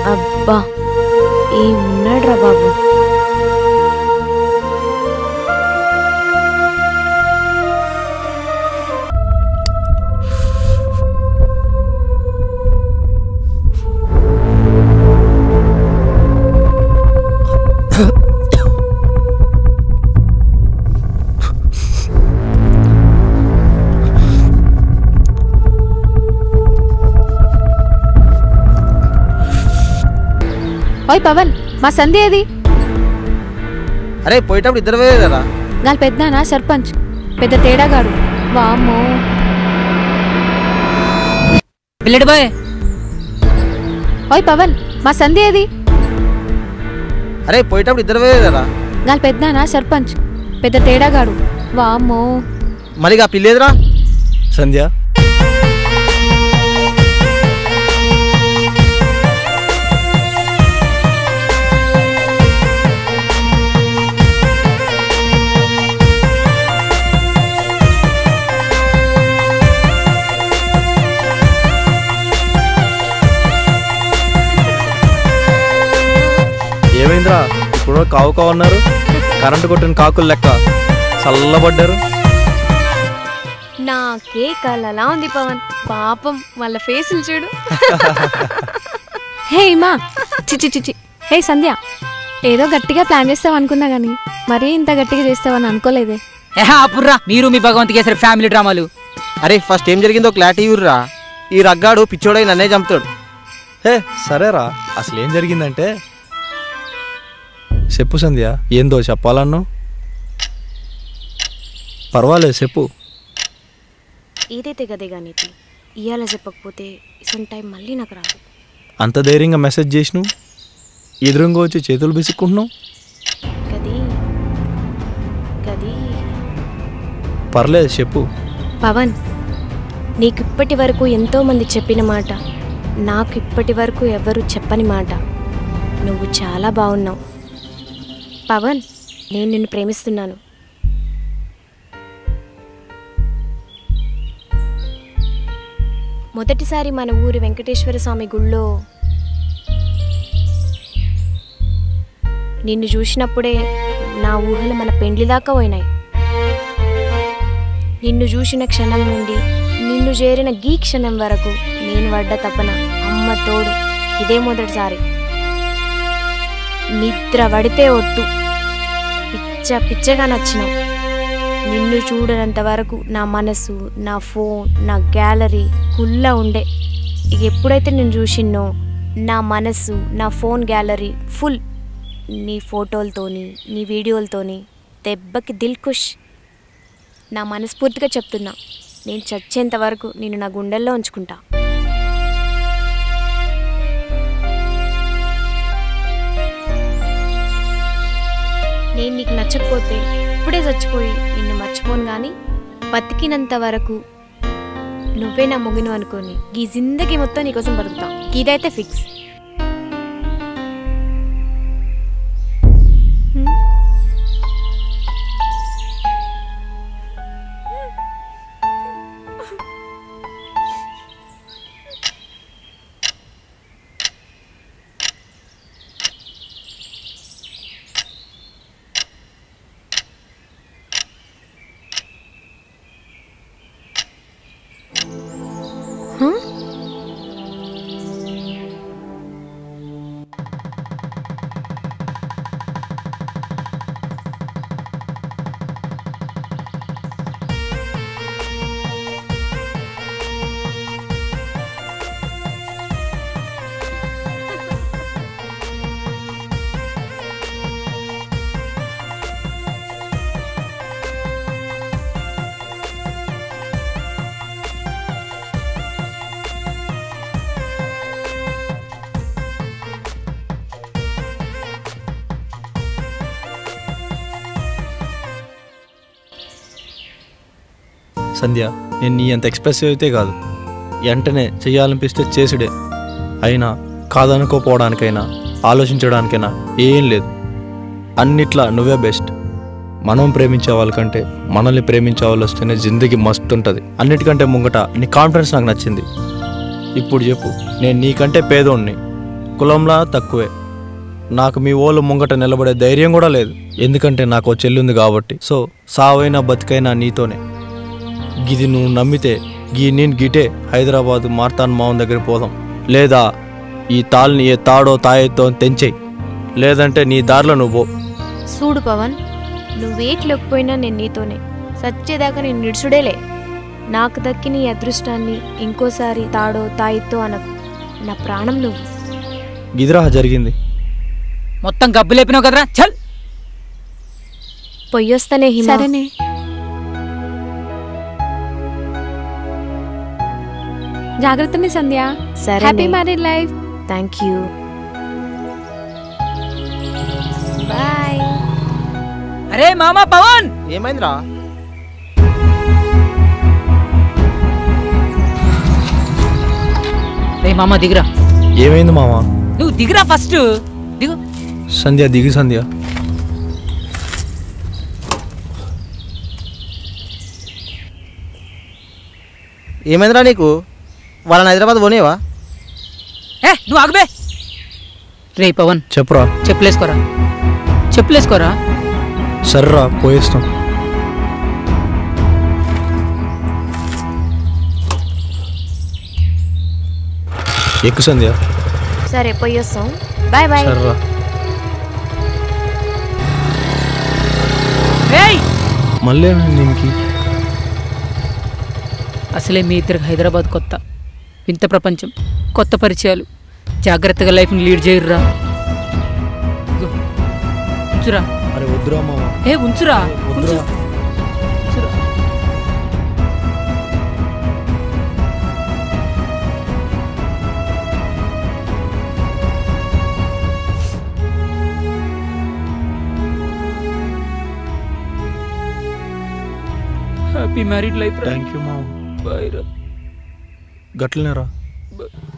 అబ్బా ఏమున్నాడు రా బాబు. ఓయ్ పవన్, మా సంధ్య ఏది? అరే పోయేటప్పుడు ఇద్దరు వేరేరా. గాలి పెద్దనా సర్పంచ్, పెద్ద తేడాగాడు. వామ్మో. పిల్లడి బాయ్. ఓయ్ పవన్, మా సంధ్య ఏది? అరే పోయేటప్పుడు ఇద్దరు వేరేరా. గాలి పెద్దనా సర్పంచ్, పెద్ద తేడాగాడు. వామ్మో. మరిగా పిల్లేదురా. సంధ్య ఏమైందిరా? ఇప్పుడు కావు కావు అన్నారు, కరెంటు కొట్టిన కాకులు లెక్క చల్లబడ్డారు. నాకే కలలా ఉంది పవన్. పాపం వాళ్ళ ఫేసులు చూడు. హే మా చిచి చిచి. హే సంధ్య, ఏదో గట్టిగా ప్లాన్ చేస్తావు అనుకున్నా గానీ మరీ ఇంత గట్టిగా చేస్తావని అనుకోలేదే. అప్పుర్రా మీరు మీ భగవంత్ కేసరి ఫ్యామిలీ డ్రామాలు. అరే ఫస్ట్ ఏం జరిగిందో క్లారిటీ ఇవ్వరురా. ఈ రగ్గాడు పిచ్చోడై నన్నే చంపుతాడు. హే సరేరా, అసలు ఏం జరిగిందంటే చెప్పు సంధ్య. ఏందో చెప్పాలన్నావు? పర్వాలేదు చెప్పు. ఏదైతే గదే కానీ ఇవాళ చెప్పకపోతే ఇసొంటి టైం మళ్ళీ నాకు రాదు. అంత ధైర్యంగా మెసేజ్ చేసినావు, ఎదురుగా వచ్చి చేతులు బిసుక్కుంటున్నావు. గది గది పర్లేదు చెప్పు. పవన్, నీకు ఇప్పటి వరకు ఎంతోమంది చెప్పిన మాట, నాకు ఇప్పటి వరకు ఎవరు చెప్పని మాట. నువ్వు చాలా బాగున్నావు పవన్. నేను నిన్ను ప్రేమిస్తున్నాను. మొదటిసారి మన ఊరి వెంకటేశ్వర స్వామి గుళ్ళో నిన్ను చూసినప్పుడే నా ఊహలు మన పెండ్లి దాకా పోయినాయి. నిన్ను చూసిన క్షణం నుండి నిన్ను చేరిన గీ క్షణం వరకు నేను పడ్డ తపన అమ్మ తోడు ఇదే మొదటిసారి. నిద్ర పడితే ఒట్టు పిచ్చగా నచ్చినావు. నిన్ను చూడనంత వరకు నా మనసు, నా ఫోన్, నా గ్యాలరీ కుల్లా ఉండే. ఇక ఎప్పుడైతే నేను చూసిన్నో నా మనసు, నా ఫోన్ గ్యాలరీ ఫుల్ నీ ఫోటోలతోని, నీ వీడియోలతోని. దెబ్బకి దిల్ ఖుష్. నా మనస్ఫూర్తిగా చెప్తున్నా, నేను చచ్చేంత వరకు నేను నా గుండెల్లో ఉంచుకుంటా. నేను నీకు నచ్చకపోతే ఇప్పుడే చచ్చిపోయి నిన్ను మర్చిపోను, కానీ బతికినంత వరకు నువ్వే నా మొగిను అనుకోని ఈ జిందగీ మొత్తం నీకోసం బతుకుతా. ఇదైతే ఫిక్స్. సంధ్య, నేను నీ అంత ఎక్స్ప్రెసివ్ అయితే కాదు, వెంటనే చెయ్యాలనిపిస్తే చేసుడే. అయినా కాదనుకోపోవడానికైనా ఆలోచించడానికైనా ఏం లేదు. అన్నిట్లా నువ్వే బెస్ట్. మనం ప్రేమించే వాళ్ళకంటే మనల్ని ప్రేమించే వాళ్ళు వస్తేనే జిందగీ మస్తు ఉంటుంది. అన్నిటికంటే ముంగట నీ కాన్ఫిడెన్స్ నాకు నచ్చింది. ఇప్పుడు చెప్పు, నేను నీకంటే పేదోడిని, కులంలా తక్కువే. నాకు మీ ఓళ్ళు ముంగట నిలబడే ధైర్యం కూడా లేదు. ఎందుకంటే నాకు ఓ చెల్లుంది కాబట్టి. సో సావైనా బతికైనా నీతోనే. గిది నువ్వు నమ్మితే నేను గిటే హైదరాబాదు మార్తాన్ మావన్ దగ్గర పోదాం. లేదా ఈ తాళ్ళని ఏ తాడో తాయెత్తో తెంచేయి. లేదంటే నీ దారిలో నువ్వు పో. చూడు పవన్, నువ్వేట్లోకపోయినా నేను నీతోనే. సచ్చేదాకా నేను నిడుచుడేలే. నాకు దక్కిన ఈ అదృష్టాన్ని ఇంకోసారి తాడో తాయితో అనకు. నా ప్రాణం నువ్వు. గిదిరా జరిగింది. మొత్తం గబ్బు లేపినావు కదరా, చల్. పొయ్యొస్తానే హిమ. సరేనే. జాగ్రత్తనే సంధ్య. సరే. Happy married life. Thank you. Bye. అరే మామా పవన్, ఏమైందిరా? రే మామా దిగురా. ఏమైంది మావా? నువ్వు దిగురా ఫస్ట్, దిగు. సంధ్య దిగు. సంధ్య ఏమైందిరా నీకు? వాళ్ళని హైదరాబాద్ పోనేవా? నువ్వు ఆగబే. రే పవన్, చెప్పురా. చెప్పులేసుకోరా, చెప్పులేసుకోరా. సర్రా పోయేస్తాం. ఎక్కు సంధ్య. సరే పొయ్యొస్తాం. Bye bye. సర్రా. ఏయ్, మళ్ళీ ఏమైంది దీనికి? అసలే మీ ఇద్దరికి హైదరాబాద్ కొత్త. వింత ప్రపంచం, కొత్త పరిచయాలు. జాగ్రత్తగా లైఫ్ని లీడ్ చేయరురా. ఇదిగో, ఉంచురా. అరే వద్దురా మావా. ఉంచురా, వద్దురా. ఉంచురా. Happy married life. Thank you మావా. బాయ్ రా. గట్లనే రా. బాయ్.